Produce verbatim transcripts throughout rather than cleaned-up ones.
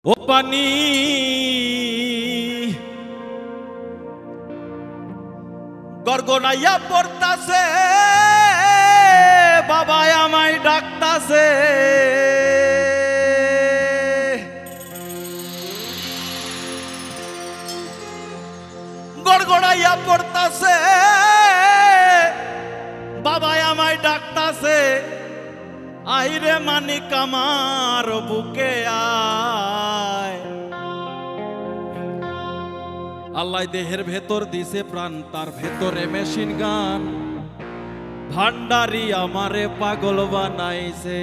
ও পানি গড়গড়াইয়া পড়তাছে বাবা আমায় ডাকতাছে গড়গড়াইয়া পড়তাছে বাবা আমায় ডাকতাছে আইরে মানিক আমার বুকে আয়। আল্লাহ দেহের ভেতর দিছে প্রাণ, তার ভেতরে মেশিন গান, ভান্ডারি আমারে পাগল বানাইছে।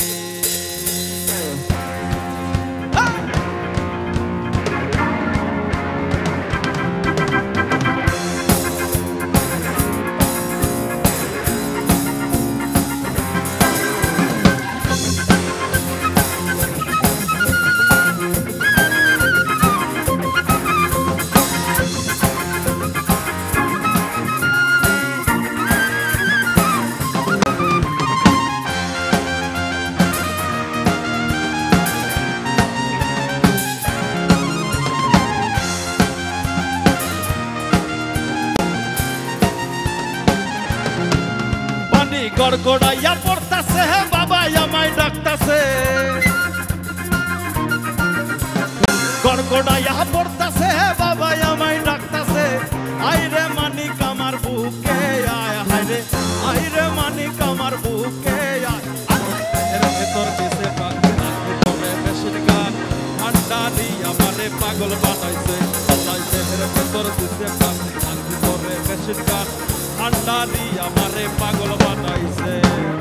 গড়গড়াইয়া পড়তাছে বাবা আমায় ডাকতাছে, গড়গড়াইয়া পড়তাছে বাবা আমায় ডাকতাছে আইরে মানিক আমার বুকে আয়। হায়রে আইরে মানিক আমার বুকে আয়। এর ভেতর দিছে প্রাণ, তার ভেতরে মেশিন গান, ভান্ডারি আমারে পাগল বানাইছে। আল্লাহ দেহের ভেতর দিছে প্রাণ, তার ভেতরে মেশিন গান, ভান্ডারি আমারে পাগল বানাইছে।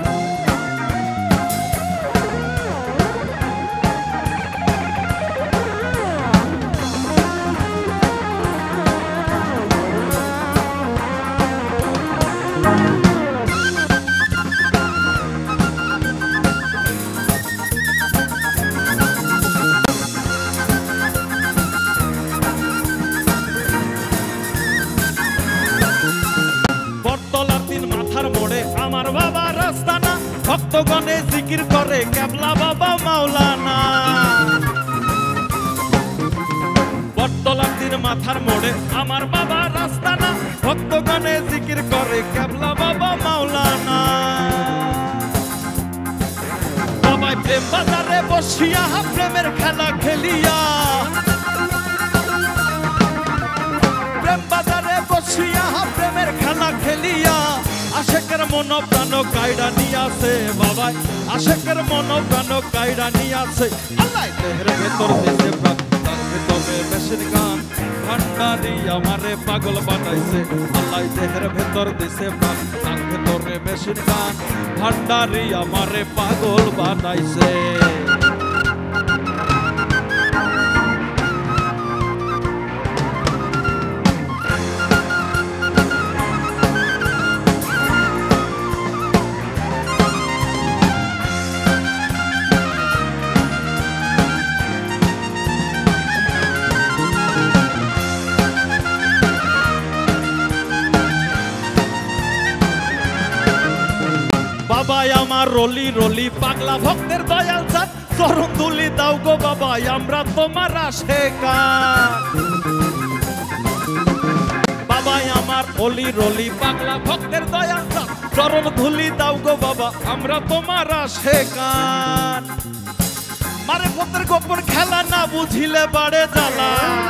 আমার বাবা রাস্তানা ভক্তগণে জিকির করে কেবলা বাবা মাওলানা। বটতলার দিন মাথার মোড়ে আমার বাবা রাস্তানা ভক্তগণে জিকির করে কেবলা বাবা মাওলানা। বাবাই প্রেম বাজারে বসিয়া প্রেমের খেলা খেলিয়া, প্রেম বাজারে বসিয়া প্রেমের খেলা খেলিয়া আশেকের মন প্রাণ কাইড়া নিয়াছে বাবাই, আশেকের মন প্রাণ কাইড়া নিয়াছে। আল্লাহ দেহের ভেতর দিছে প্রাণ, তার ভেতরে মেশিন গান, ভান্ডারি আমারে পাগল বানাইছে। আল্লাহ দেহের ভেতর দিছে প্রাণ, তার ভেতরে মেশিন গান, ভান্ডারি আমারে পাগল বানাইছে। বাবা আমার রলি রলি পাগলা ভক্তের দয়াল চাঁদ, চরণ তুলি দাও গো বাবা আমরা তোমার আশেকার। বাবা আমার রলি রলি পাগলা ভক্তের দয়াল চাঁদ, চরণ ধুলি দাও গো বাবা আমরা তোমার আশেকার। মারে ভক্তের গোপন খেলা না বুঝিলে বাড়ে জ্বালা,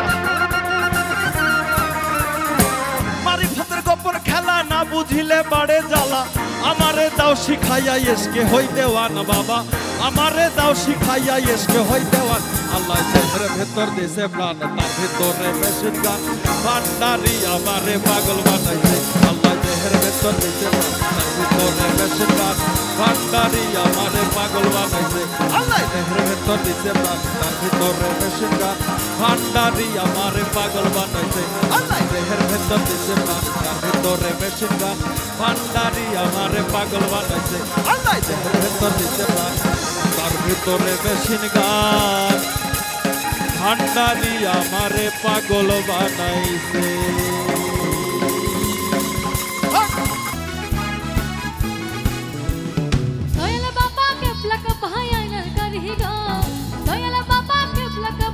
মারি ভক্তের গোপন খেলা না বুঝিলে বাড়ে জ্বালা। আমারে দাও শিখাইয়া এসকে হই দেওয়ান বাবা, আমারে দাও শিখাইয়া এসকে হই দেওয়ান। আল্লাহ দেহের ভেতর দিছে প্রাণ, তার ভেতরে মেশিন গান, ভান্ডারি আমারে পাগল বানাইছে। আল্লাহ দেহের ভেতর দিছে প্রাণ, তার ভেতরে মেশিন গান, ভান্ডারি আমারে পাগল বানাইছে। আল্লাহ দেহের ভেতর দিছে প্রাণ, তার ভেতরে মেশিন গান, ভান্ডারি আমারে পাগল বানাইছে। আল্লাহ দেহের ভেতর দিছে প্রাণ, তার ভেতরে মেশিন গান, ভান্ডারি আমারে পাগল বানাইছে। আল্লাহ দেহের ভেতর দিছে প্রাণ, তার ভেতরে মেশিন গান, ভান্ডারি আমারে পাগল বানাইছে। দয়াল বাবা কে প্লাক ভাই আইনার করহি গো, দয়াল বাবা কে প্লাক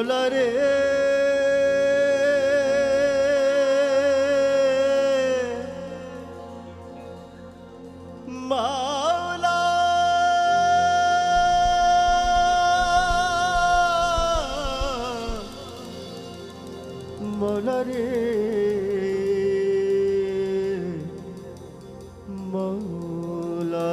মৌলা রে মৌলা মৌলা রে মৌলা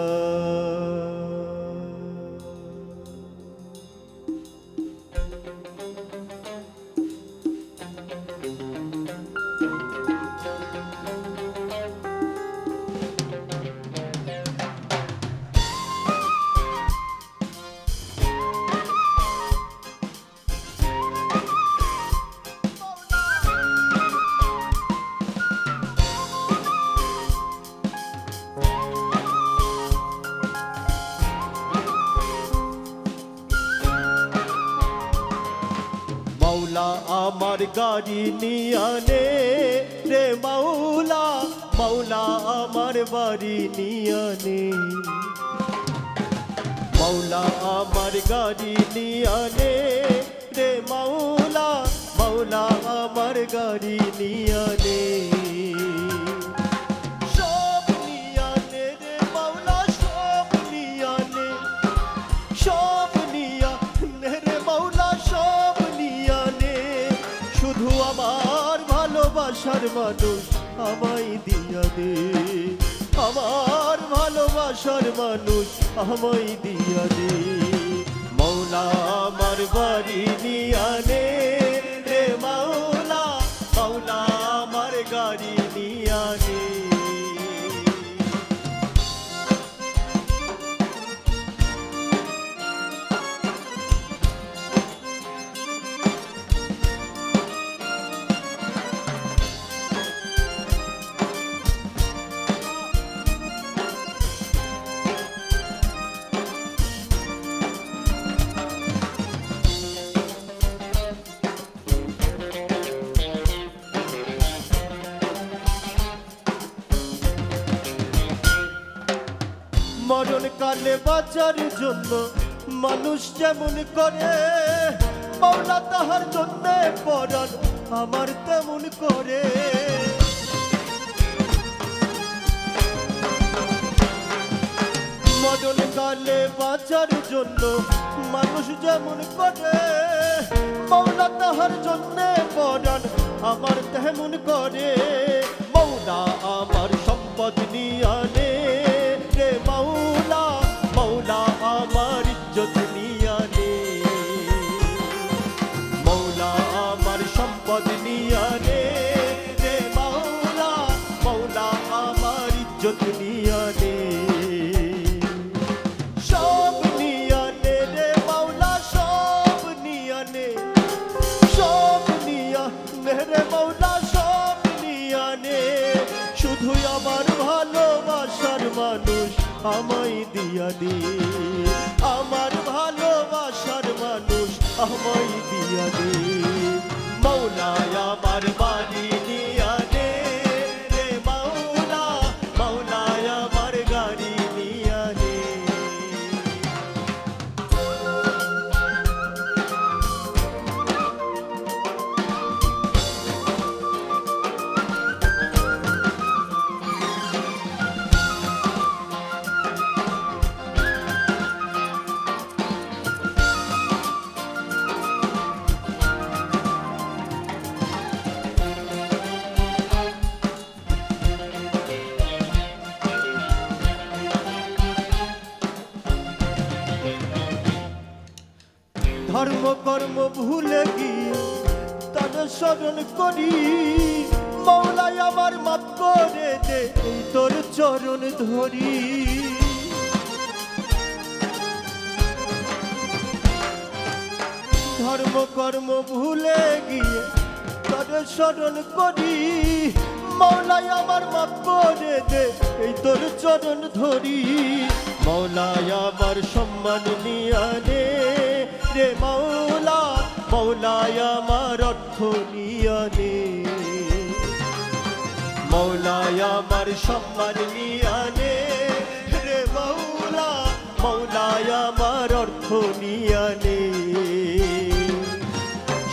मौला आमार गाड़ी नियाने रे मौला मौला आमार बाड़ी नियाने मौला आमार गाड़ी नियाने रे मौला मौला आमार गाड़ी नियाने सब नियाने रे मौला सब नियाने सब नियाने रे मौला सब শুধু আমার ভালোবাসার মানুষ আমায় দিয়া দে আমার ভালোবাসার মানুষ আমায় দিয়া দে মৌলা আমার বাড়ি নিয়ানে রে মৌলা মৌলা আমার গাড়ি নিয়ানে মরণ কালে বাঁচার জন্য মানুষ যেমন করে মৌলা তাহার জন্য পরাণ আমার তেমন করে মরণ কালে বাঁচার জন্য মানুষ যেমন করে মৌলা তাহার জন্য পরাণ আমার তেমন করে মৌলা আমার সম্পদ নিয়ানে রে মৌলা মৌলা আমার ইজ্জত নিয়ানে মৌলা আমার সম্পদ নিয়ানে রে মৌলা মৌলা আমার ইজ্জত নিয়ানে সব নিয়ানে রে মৌলা সব নিয়ানে সব নিয়ানে রে মৌলা সব নিয়ানে শুধু আমার ভালোবাসার মানুষ আমায় দিয়া দে আমার ভালোবাসার মানুষ আমায় দিয়া দে মৌলা আমার বাড়ি নিয়া দে রে মৌলা মৌলা আমার গাড়ি নিয়া দে ধর্ম কর্ম ভুলে গিয়ে তাদের স্মরণ করি মৌলাই আমার মাপ করে দে এই তোর চরণ ধরি ধর্ম কর্ম ভুলে গিয়ে তাদের স্মরণ করি মৌলাই আমার মাপ করে দে এই তোর চরণ ধরি মৌলাই আমার সম্মান নিয়ানে রে মৌলা মৌলাই আমার অর্থ নিয়ানে মৌলাই আমার সম্মান নিয়ানে রে মৌলা মৌলাই আমার অর্থ নিয়ানে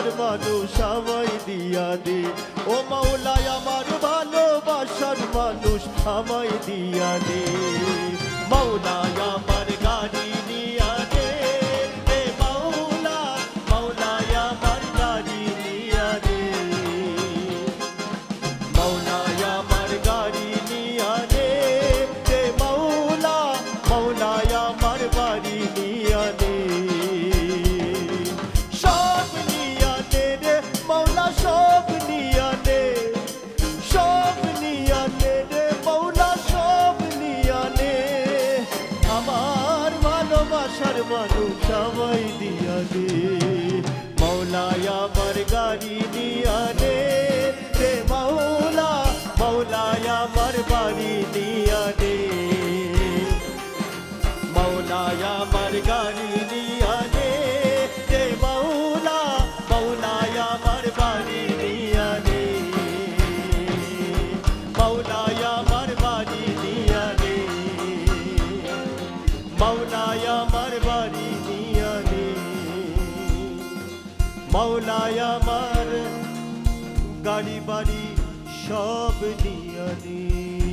ভালোবাসার মানুষ আমায় দিয়া দে ও মাওলা আমার ভালোবাসার মানুষ আমায় দিয়া দে মাওলা আমার গাড়ি নিয়া দে এ মাওলা মাওলা আমার গাড়ি নিয়া দে মাওলা আমার গাড়ি নিয়া দে এ মাওলা মাওলা আমার বাড়ি নিয়া দে সব নিয়া দে রে মাওলা সব নিয়া দে সব নিয়া দে রে মাওলা সব নিয়া দে আমার ভালোবাসার মানুষ আমায় দিয়া দে মাওলা আমার গাড়ি নিয়া দে রে মাওলা মাওলা আমার বাড়ি নিয়া দে মাওলা আমার গাড়ি নিয়া দে রে মাওলা মাওলা আমার বাড়ি নিয়া দে মাওলা আমার বাড়ি নিয়া দে মাওলা আমার বাড়ি নিয়া দে মাওলা আমার গাড়ি বাড়ি সব নিয়া দে।